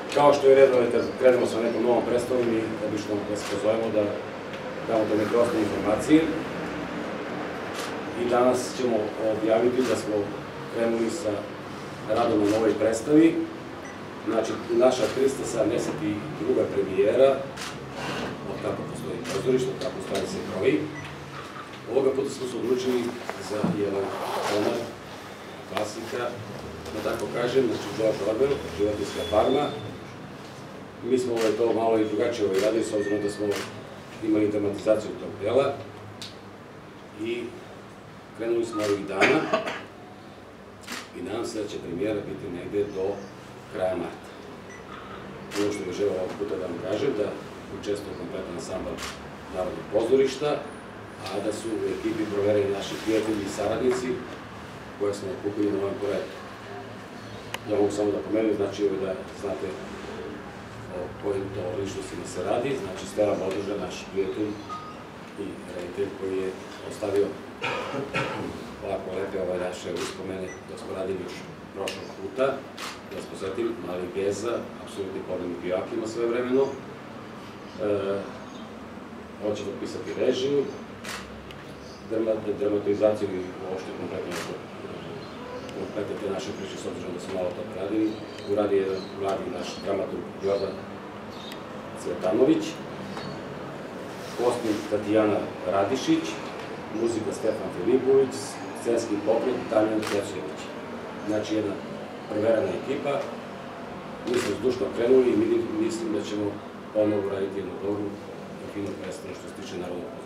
Kao što je red, kad krenemo sa nekom novom predstavom, mi obično da se pozovemo da damo to neke osnovne informacije. I danas ćemo objaviti da smo krenuli sa radom na novoj predstavi. Znači, naša 372. premijera, od kako postoji pozorište, od kako stvari se kroji. Ovoga puta smo se odlučili za jedan honor, klasika, da tako kažem, znači George Orwell, Životinjska farma. Mi smo to malo i drugačije radili, s obzirom da smo imali dramatizaciju tog dela i krenuli smo ovih dana i nadam se da će premijera biti negde do kraja marta. Ono što bih želeo ovog puta da vam kažem, da učestvuje kompletan ansambl Narodnog pozorišta, a da su u ekipi provereni naši prijatelji i saradnici koje smo okupili na ovom projektu. Ja mogu samo da pomenem, znači da znate o kojim to ličnostima se radi, znači Stela Boduža, naš prijatelj i reditelj koji je ostavio ovako lepe naše uspomene da smo radili još prošlog puta, da vas posvetim, Mali Geza, apsolutni podnevni bijakima sve vremeno. On će potpisati režiju, dramatizaciju i uopšte kompletne te naše priče, s obzirom da smo malo to radili. Uradi jedan mladi naš dramaturg Jordan Cvetanović, kostim Tatjana Radišić, muzika Stefan Filipović, scenski pokret Damjan Kevsjević. Znači jedna preverena ekipa. Mi smo zdušno krenuli i mislim da ćemo ponovo raditi jednu dobru i finu predstavu što se tiče Narodnog pozorišta.